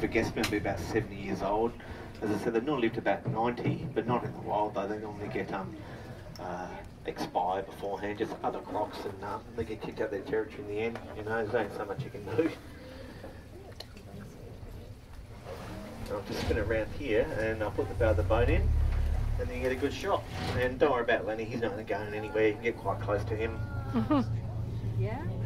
guess going to be about 70 years old. As I said, they've normally lived about 90, but not in the wild though. They normally get expire beforehand, just other crocs, and they get kicked out of their territory in the end. You know, there's only so much you can do. I'll just spin it around here and I'll put the bow of the boat in, and then you get a good shot. And don't worry about Lenny, he's not going to go anywhere. You can get quite close to him. Yeah.